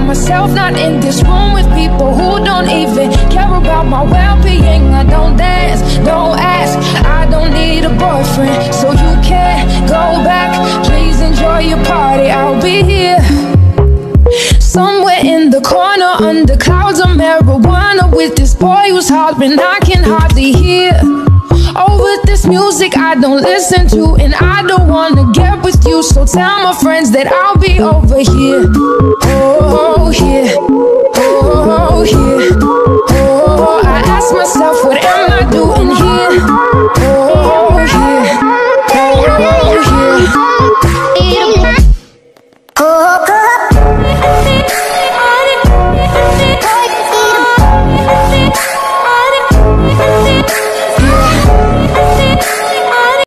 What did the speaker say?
myself, not in this room with people who don't even care about my well-being. I don't dance, don't ask, I don't need a boyfriend, so you can't go back. Please enjoy your party, I'll be here somewhere in the corner under clouds of marijuana with this boy who's hollering I can hardly hear. Over this music I don't listen to, and I don't wanna get with you, so tell my friends that I'll be over here. Oh, here, oh, here, oh, I ask myself, what am I doing here?